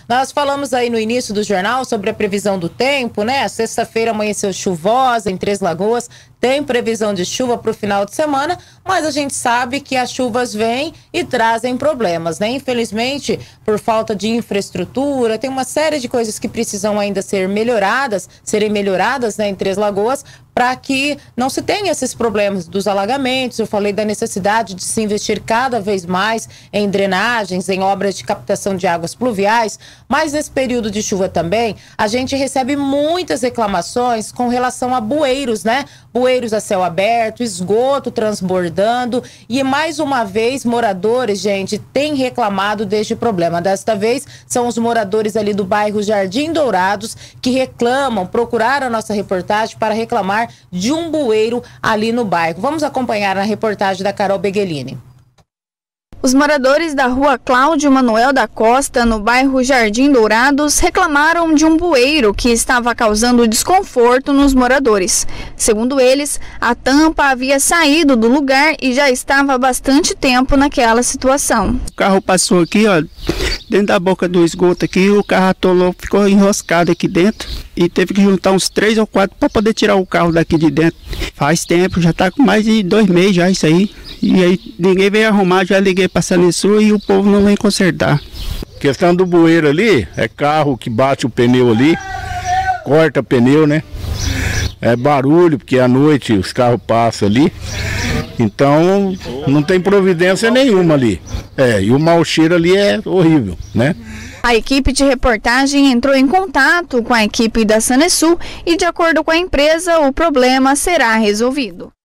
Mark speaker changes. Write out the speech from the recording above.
Speaker 1: Nós falamos aí no início do jornal sobre a previsão do tempo, né? A sexta-feira amanheceu chuvosa em Três Lagoas. Tem previsão de chuva para o final de semana, mas a gente sabe que as chuvas vêm e trazem problemas, né? Infelizmente, por falta de infraestrutura, tem uma série de coisas que precisam ainda serem melhoradas, né, em Três Lagoas, para que não se tenha esses problemas dos alagamentos. Eu falei da necessidade de se investir cada vez mais em drenagens, em obras de captação de águas pluviais, mas nesse período de chuva também, a gente recebe muitas reclamações com relação a bueiros, né? Bueiros a céu aberto, esgoto transbordando e mais uma vez moradores, gente, têm reclamado deste problema. Desta vez são os moradores ali do bairro Jardim Dourados que reclamam, procuraram a nossa reportagem para reclamar de um bueiro ali no bairro. Vamos acompanhar na reportagem da Carol Beguelini.
Speaker 2: Os moradores da rua Cláudio Manuel da Costa, no bairro Jardim Dourados, reclamaram de um bueiro que estava causando desconforto nos moradores. Segundo eles, a tampa havia saído do lugar e já estava há bastante tempo naquela situação.
Speaker 3: O carro passou aqui, ó, dentro da boca do esgoto aqui, o carro atolou, ficou enroscado aqui dentro e teve que juntar uns 3 ou 4 para poder tirar o carro daqui de dentro. Faz tempo, já está com mais de 2 meses já isso aí. E aí ninguém veio arrumar, já liguei para a Sanesul e o povo não vem consertar.
Speaker 4: Questão do bueiro ali, é carro que bate o pneu ali, corta pneu, né? É barulho, porque à noite os carros passam ali. Então não tem providência nenhuma ali. E o mau cheiro ali é horrível, né?
Speaker 2: A equipe de reportagem entrou em contato com a equipe da Sanesul e, de acordo com a empresa, o problema será resolvido.